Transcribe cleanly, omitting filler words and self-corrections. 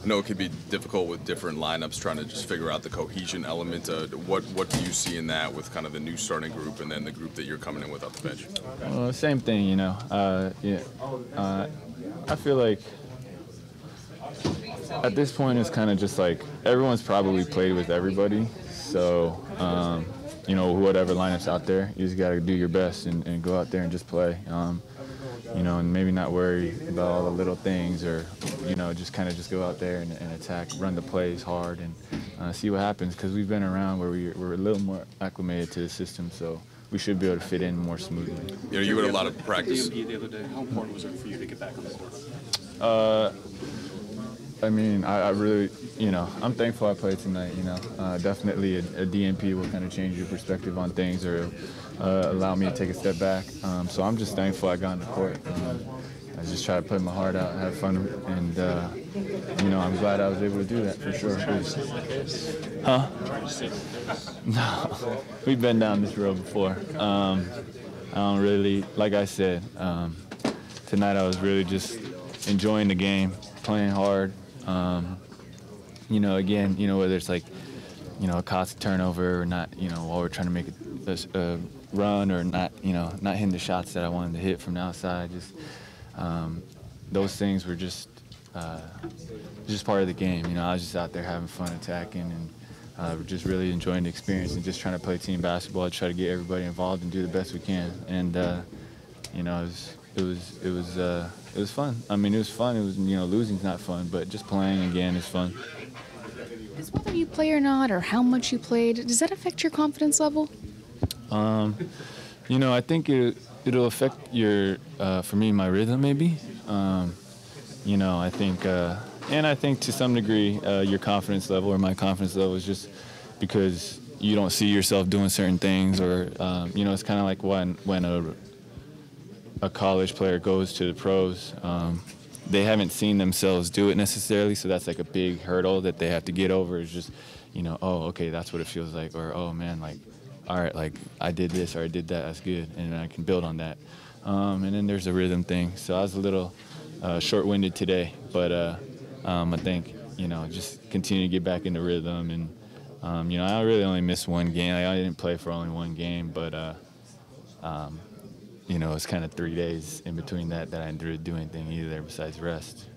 I know it could be difficult with different lineups trying to just figure out the cohesion element. What do you see in that with kind of the new starting group and then the group that you're coming in with off the bench? Well, same thing, you know. I feel like at this point it's kind of just like everyone's probably played with everybody. So, you know, whatever lineup's out there, you just got to do your best and go out there and just play. You know, and maybe not worry about all the little things or, you know, just kind of just go out there and attack, run the plays hard and see what happens because we've been around where we're a little more acclimated to the system, so we should be able to fit in more smoothly. You know, you had a lot of practice. DNP the other day. How important was it for you to get back on the court? I mean, I really, you know, I'm thankful I played tonight, you know. Definitely a DNP will kind of change your perspective on things or allow me to take a step back. So I'm just thankful I got on the court. I just try to play my heart out, have fun, and, you know, I'm glad I was able to do that for sure. Huh? No, we've been down this road before. I don't really, like I said, tonight I was really just enjoying the game, playing hard. You know, again, you know, whether it's like, you know, a costly turnover or not, you know, while we're trying to make a run or not, you know, not hitting the shots that I wanted to hit from the outside. Just those things were just part of the game. You know, I was just out there having fun attacking and just really enjoying the experience and just trying to play team basketball. Try to get everybody involved and do the best we can. And you know, it was fun. I mean, it was fun. It was, you know, losing's not fun, but just playing again is fun. Does whether you play or not, or how much you played, does that affect your confidence level? You know, I think it'll affect your, for me, my rhythm maybe. You know, I think, and I think to some degree, your confidence level or my confidence level is just because you don't see yourself doing certain things, or you know, it's kind of like when a college player goes to the pros. They haven't seen themselves do it necessarily, so that's like a big hurdle that they have to get over. Is just, you know, oh, okay, that's what it feels like, or oh man, like, all right, like I did this or I did that, that's good, and I can build on that. And then there's a rhythm thing. So I was a little short-winded today, but I think, you know, just continue to get back into rhythm, and you know, I really only missed one game. I didn't play for only one game, but you know, it's kind of 3 days in between that I didn't really do anything either besides rest.